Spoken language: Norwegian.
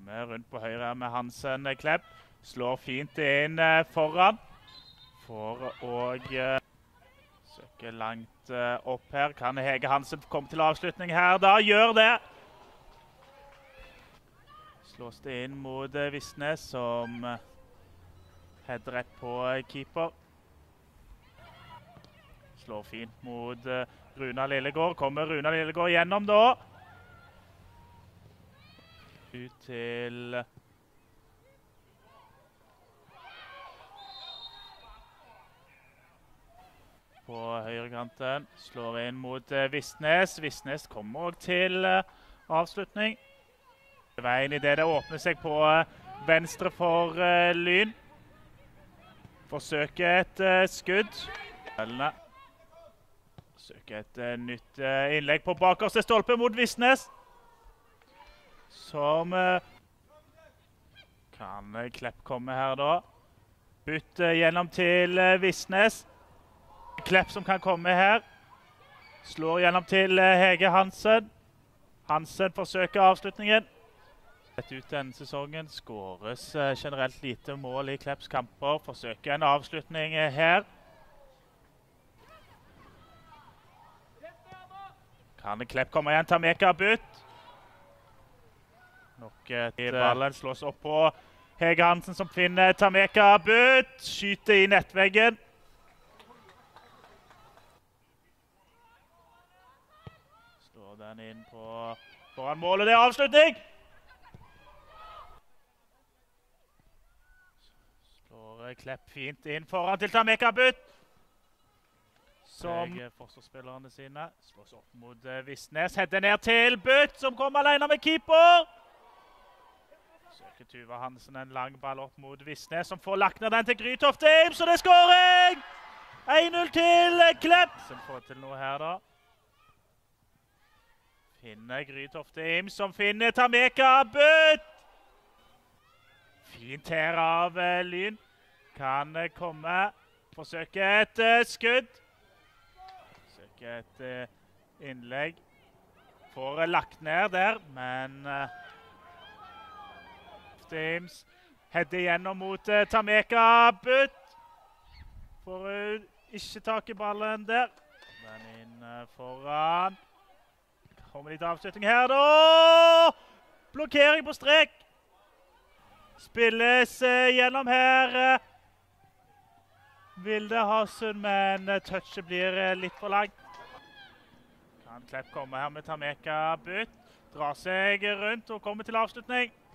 Kommer rundt på høyre her med Hansen Klepp. Slår fint inn foran. For å søke langt opp her. Kan Hege Hansen komme til avslutning her da? Gjør det! Slås det inn mot Visnes, som header rett på keeper. Slår fint mot Runa Lillegård. Kommer Runa Lillegård gjennom da. Ut til på høyrekanten. Slår inn mot Visnes. Visnes kommer også til avslutning. Veien i det åpner seg på venstre for Lyn. Forsøker et skudd. Forsøker et nytt innlegg på bakerste stolpe mot Visnes. Som kan Klepp komme her da. Bytt gjennom til Visnes. Klepp som kan komme her. Slår gjennom til Hege Hansen. Hansen forsøker avslutningen. Ut denne sesongen skåres generelt lite mål i Klepps kamper. Forsøker en avslutning her. Kan Klepp komme igjen, Tameka bytt. Nok til ballen slås opp på Hege Hansen som finner Tameka bytt. Skyter i nettveggen. Slår den inn på foran målet. Det er avslutning! Slår Klepp fint inn foran til Tameka bytt. Som forsvarsspillerne sine slås opp mot Visnes. Header ned til bytt, som kommer alene med keeper. Søker Tuva Hansen en lang ball opp mot Visnes, som får lagt ned den til Grytoft Ames, og det er skåring! 1-0 til Klepp. Som får til noe her da. Finner Grytoft Ames, som finner Tameka bytt. Fint her av Lyn. Kan komme. Forsøke et skudd. Forsøke et innlegg. Får lagt ned der, men Ames header gjennom mot Tameka bytt. Får ikke tak i ballen der. Den inn foran. Kommer litt avslutning her da. Blokkering på strek. Spilles gjennom her. Vilde Hasund, men touchet blir litt for langt. Kan Klepp komme her med Tameka bytt. Drar seg rundt og kommer til avslutning.